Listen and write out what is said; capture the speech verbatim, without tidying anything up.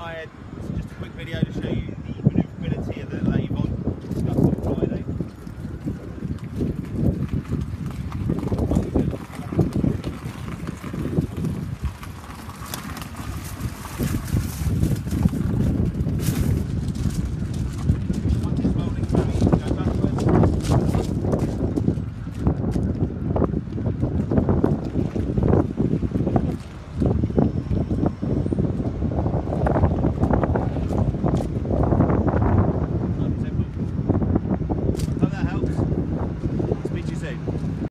I had, this is just a quick video to show you